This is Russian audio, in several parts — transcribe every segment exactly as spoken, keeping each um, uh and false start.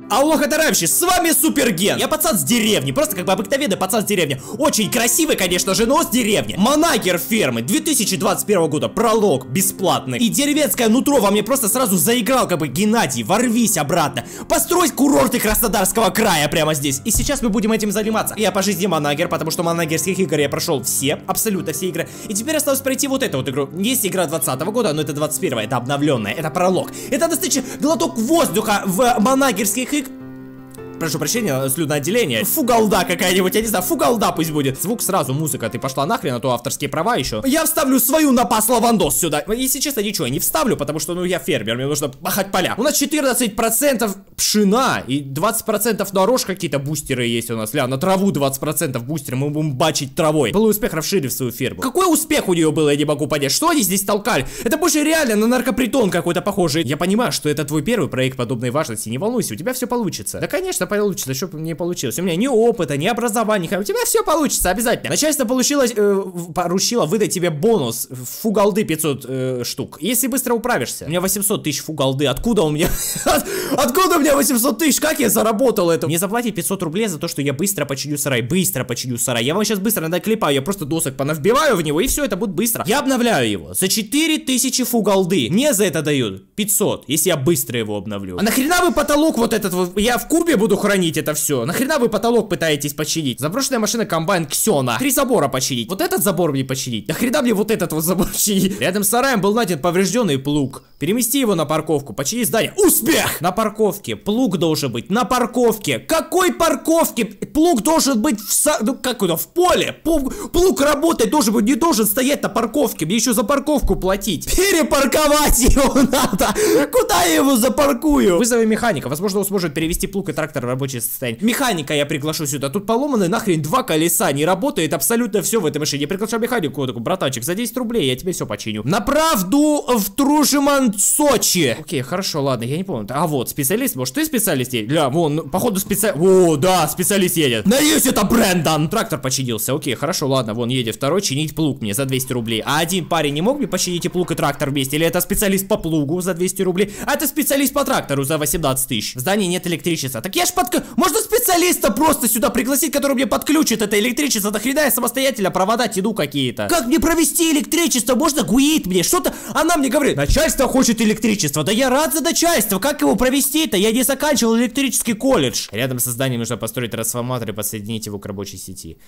Алло, хатарамщи, с вами Суперген. Я пацан с деревни, просто как бы обыкновенный пацан с деревни. Очень красивый, конечно же, но с деревни. Манагер фермы, две тысячи двадцать первого года, пролог, бесплатный. И деревенское нутро во мне просто сразу заиграл, как бы, Геннадий, ворвись обратно. Построй курорты Краснодарского края прямо здесь. И сейчас мы будем этим заниматься. Я по жизни манагер, потому что манагерских игр я прошел все, абсолютно все игры. И теперь осталось пройти вот эту вот игру. Есть игра двадцатого года, но это двадцать первого, это обновленная, это пролог. Это достаточно глоток воздуха в манагерских играх. Прошу прощения, слюноотделение. Фугалда какая-нибудь, я не знаю, фугалда пусть будет. Звук сразу, музыка, ты пошла нахрен, а то авторские права еще. Я вставлю свою напас лавандос сюда. Если честно, ничего я не вставлю, потому что, ну, я фермер, мне нужно пахать поля. У нас четырнадцать процентов пшена и двадцать процентов на рожь какие-то бустеры есть у нас. Ля, на траву двадцать процентов бустеры, мы будем бачить травой. Был успех, расширив свою ферму. Какой успех у нее был, я не могу понять. Что они здесь толкали? Это больше реально на наркопритон какой-то похожий. Я понимаю, что это твой первый проект подобной важности. Не волнуйся, у тебя все получится. Да, конечно, получится, что бы не получилось. У меня ни опыта, ни образования, у тебя все получится, обязательно. Начальство получилось, э, поручило выдать тебе бонус фугалды пятьсот э, штук, если быстро управишься. У меня восемьсот тысяч фугалды, откуда у меня? Откуда у меня восемьсот тысяч? Как я заработал это? Мне заплатить пятьсот рублей за то, что я быстро починю сарай, быстро починю сарай. Я вам сейчас быстро наклепаю, я просто досок понавбиваю в него, и все, это будет быстро. Я обновляю его за четыре тысячи фугалды. Мне за это дают пятьсот, если я быстро его обновлю. А нахрена вы потолок вот этот вот, я в кубе буду хранить это все? Нахрена вы потолок пытаетесь починить? Заброшенная машина комбайн Ксена. Три забора починить. Вот этот забор мне починить. Нахрена мне вот этот вот забор починить? Рядом с сараем был найден поврежденный плуг. Перемести его на парковку. Почини здание. Успех! На парковке. Плуг должен быть на парковке. Какой парковке? Плуг должен быть в са... Ну, как это? В поле. Плуг работать должен быть, не должен стоять на парковке. Мне еще за парковку платить. Перепарковать его надо. Куда я его запаркую? Вызови механика. Возможно, он сможет перевести плуг и трактор в рабочее состояние. Механика я приглашу сюда. Тут поломаны нахрен два колеса. Не работает абсолютно все в этой машине. Я приглашаю механику. Вот такой, братанчик, за десять рублей я тебе все починю. На правду в Тружеман, Сочи. Окей, хорошо, ладно, я не помню. А вот, специалист, может, ты специалист едет? Ля, вон, походу специалист. О, да, специалист едет. Надеюсь, это Брэндон. Трактор починился. Окей, хорошо, ладно, вон едет второй чинить плуг мне за двести рублей. А один парень не мог мне починить и плуг, и трактор вместе? Или это специалист по плугу за двести рублей? А это специалист по трактору за восемнадцать тысяч. В здании нет электричества. Так я ж под... Можно специалиста просто сюда пригласить, который мне подключит это электричество. Нахрена я самостоятельно провода тяну какие-то? Как мне провести электричество? Можно гуит мне? Что-то она мне говорит. Начальство хочет электричество. Да я рад за начальство. Как его провести-то? Я не заканчивал электрический колледж. Рядом со зданием нужно построить трансформатор и подсоединить его к рабочей сети.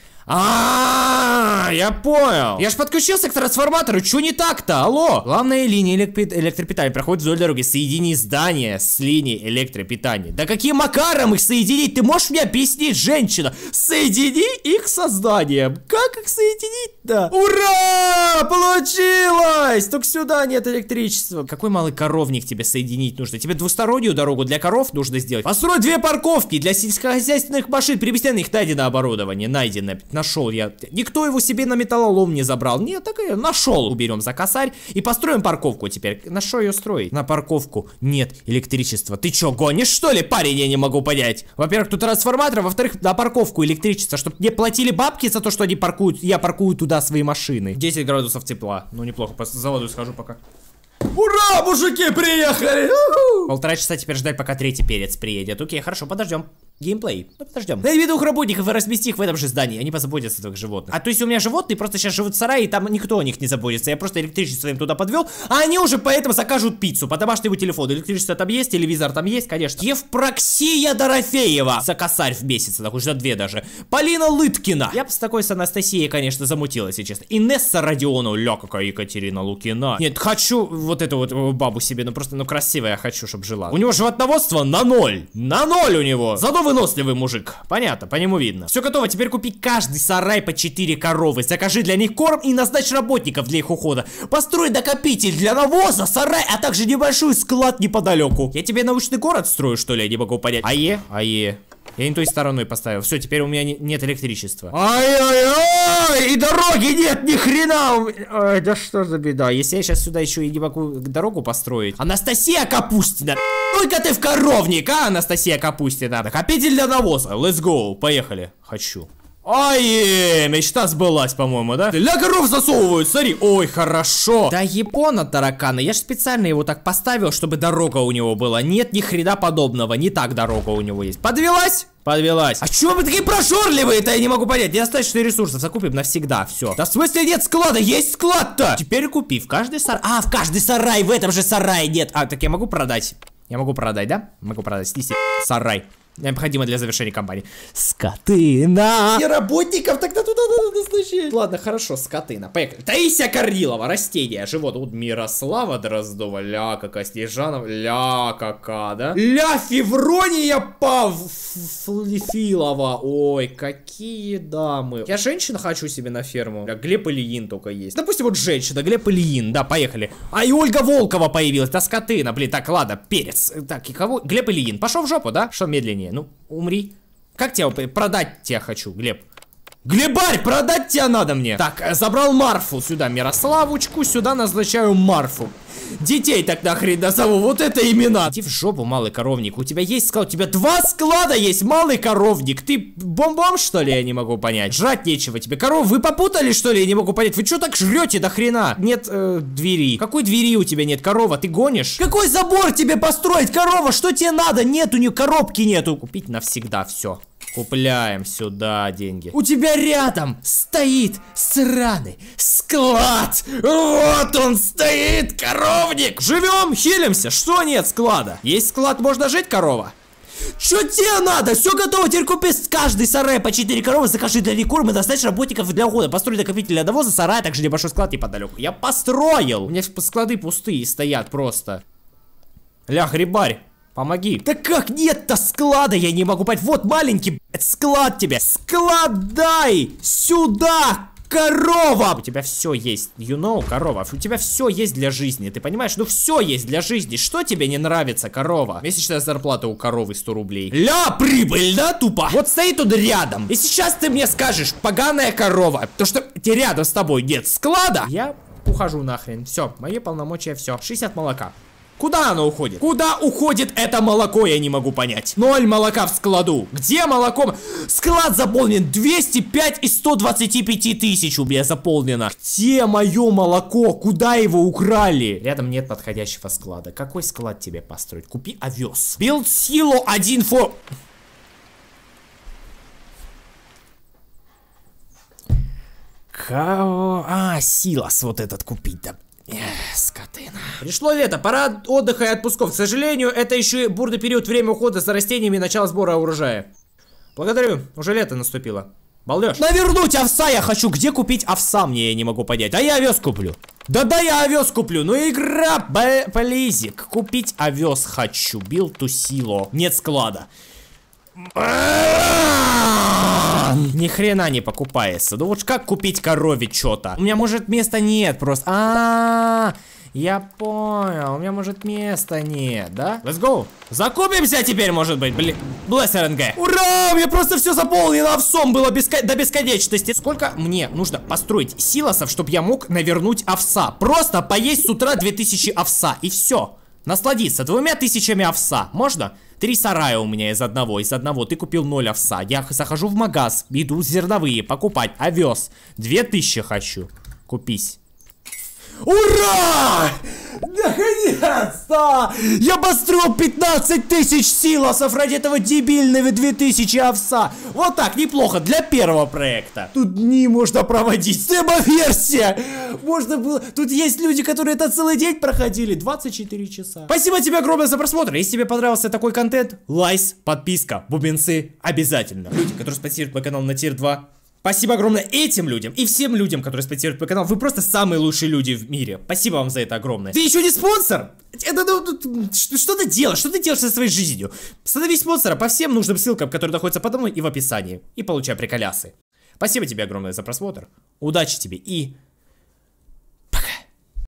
А, я понял. Я ж подключился к трансформатору. Чё не так-то? Алло. Главная линия электропитания проходит вдоль дороги. Соедини здание с линией электропитания. Да каким макаром их соединить? Ты можешь мне объяснить, женщина? Соедини их со зданием. Как их соединить-то? Ура! Получилось! Только сюда нет электричества. Какой малый коровник тебе соединить нужно? Тебе двустороннюю дорогу для коров нужно сделать. Построй две парковки для сельскохозяйственных машин. Перевести на них найдено оборудование. Найдено. Нашел я. Никто его себе на металлолом не забрал. Нет, так и нашел. Уберем за косарь и построим парковку теперь. На что ее строить? На парковку нет электричества. Ты че, гонишь, что ли, парень? Я не могу понять. Во-первых, тут трансформатор, во-вторых, на парковку электричество, чтобы мне платили бабки за то, что они паркуют, я паркую туда свои машины. десять градусов тепла. Ну, неплохо, по заводу схожу пока. Ура, мужики, приехали! Полтора часа теперь ждать, пока третий перец приедет. Окей, хорошо, подождем. Геймплей. Ну, подождем. Найди двух работников и размести их в этом же здании. Они позаботятся о твоих животных. А то есть у меня животные просто сейчас живут в сарае, и там никто о них не заботится. Я просто электричество им туда подвел, а они уже поэтому закажут пиццу по домашнему телефону. Электричество там есть, телевизор там есть, конечно. Евпроксия Дорофеева. За косарь в месяц, так уж за две даже. Полина Лыткина. Я бы с такой с Анастасией, конечно, замутила, если честно. Инесса Родионова. Ля, какая Екатерина Лукина. Нет, хочу вот эту вот бабу себе, ну просто, ну красивая я хочу, чтобы жила. У него животноводство на ноль. На ноль у него. Зато выносливый мужик. Понятно, по нему видно. Все готово, теперь купи каждый сарай по четыре коровы. Закажи для них корм и назначь работников для их ухода. Построй накопитель для навоза, сарай, а также небольшой склад неподалеку. Я тебе научный город строю, что ли? Я не могу понять. Ае, ае. Я не той стороной поставил. Все, теперь у меня не, нет электричества. Ай-ай-ай! И дороги нет, ни хрена! Ай, да что за беда? Если я сейчас сюда еще и не могу дорогу построить. Анастасия Капустина! Ну-ка ты в коровник, а, Анастасия Капустина? Накопитель для навоза. Let's go. Поехали. Хочу. Ай, мечта сбылась, по-моему, да? Для коров засовывают, смотри. Ой, хорошо. Да япона таракана, я же специально его так поставил, чтобы дорога у него была. Нет, ни хрена подобного, не так дорога у него есть. Подвелась? Подвелась. А чё вы такие прожорливые-то, я не могу понять. Недостаточно ресурсов, закупим навсегда, все. Да в смысле нет склада, есть склад-то. Теперь купи в каждый сарай. А, в каждый сарай, в этом же сарае нет. А, так я могу продать. Я могу продать, да? Могу продать, снеси сарай. Необходимо для завершения кампании. Скотына! И работников тогда туда надо назначить. Ладно, хорошо, скотына. Поехали. Таисия Корнилова, растения, живот. Тут Мирослава Дроздова, ля какая, Снежанова, ля какая, да? Ля Феврония Павлифилова. Ой, какие дамы. Я женщина хочу себе на ферму. Ля, Глеб Ильин только есть. Допустим, вот женщина, Глеб Ильин, да, поехали. А и Ольга Волкова появилась, да, скотына, блин, так, ладно, перец. Так, и кого? Глеб Ильин, пошел в жопу, да? Что медленнее? Ну, умри. Как тебя продать тебя хочу, Глеб? Глебарь, продать тебя надо мне. Так, забрал Марфу сюда, Мирославочку, сюда назначаю Марфу. Детей так нахрен назову, вот это имена. Иди в жопу, малый коровник, у тебя есть склад, у тебя два склада есть, малый коровник. Ты бомбом, что ли, я не могу понять. Жрать нечего тебе, коров, вы попутали, что ли, я не могу понять. Вы что так жрете до хрена? Нет э, двери. Какой двери у тебя нет, корова, ты гонишь? Какой забор тебе построить, корова, что тебе надо? Нет, у нее коробки нету. Купить навсегда все. Купляем сюда деньги. У тебя рядом стоит сраный склад. Вот он стоит, коровник. Живем, хилимся. Что нет склада? Есть склад, можно жить, корова? Что тебе надо? Все готово, теперь купи с каждой сарай по четыре коровы, закажи для рекорма, достаточно работников для ухода. Построй накопитель навоза, сарай, также небольшой склад неподалеку. Я построил. У меня склады пустые стоят просто. Ля, грибарь. Помоги. Да как нет-то склада, я не могу понять. Вот маленький склад тебе. Склад дай сюда, корова. У тебя все есть, you know, корова. У тебя все есть для жизни, ты понимаешь? Ну все есть для жизни. Что тебе не нравится, корова? Месячная зарплата у коровы сто рублей. Ля, прибыль, да, тупо? Вот стоит тут рядом. И сейчас ты мне скажешь, поганая корова, то что рядом с тобой нет склада. Я ухожу нахрен. Все, мои полномочия, все. шестьдесят молока. Куда оно уходит? Куда уходит это молоко, я не могу понять. Ноль молока в складу. Где молоко? Склад заполнен двести пять из ста двадцати пяти тысяч у меня заполнено. Где мое молоко? Куда его украли? Рядом нет подходящего склада. Какой склад тебе построить? Купи овес. Build силу один for... Кого? А, силос вот этот купить, да. Эх, скотина. Пришло лето, пора отдыха и отпусков. К сожалению, это еще и бурный период, время ухода за растениями и начало сбора урожая. Благодарю, уже лето наступило. Балдеж. Навернуть овса я хочу. Где купить овса, мне я не могу понять. А я овес куплю. Да-да, я овес куплю. Ну игра, полезик. Купить овес хочу. Build to silo. Нет склада. Ни хрена не покупается. Ну вот как купить корове что-то? У меня может места нет просто. А, -а, -а я понял. У меня может места нет, да? Let's go. Закупимся теперь, может быть, блин. Блэс РНГ. Ура! Я просто все заполнено овсом было беско... до бесконечности. Сколько мне нужно построить силосов, чтобы я мог навернуть овса? Просто поесть с утра две тысячи овса и все. Насладиться двумя тысячами овса. Можно? Три сарая у меня из одного, из одного. Ты купил ноль овса. Я захожу в магаз, иду зерновые покупать овес. Две тысячи хочу. Купись. Ура! Наконец-то! Я построил пятнадцать тысяч силосов ради этого дебильного две тысячи овса. Вот так, неплохо для первого проекта. Тут дни можно проводить. Демо-версия! Можно было... Тут есть люди, которые это целый день проходили. двадцать четыре часа. Спасибо тебе огромное за просмотр. Если тебе понравился такой контент, лайк, подписка, бубенцы обязательно. Люди, которые спонсируют мой канал на тир два. Спасибо огромное этим людям и всем людям, которые спонсируют мой канал. Вы просто самые лучшие люди в мире. Спасибо вам за это огромное. Ты еще не спонсор? Это, ну, что ты делаешь? Что ты делаешь со своей жизнью? Становись спонсором по всем нужным ссылкам, которые находятся подо мной и в описании. И получай приколясы. Спасибо тебе огромное за просмотр. Удачи тебе и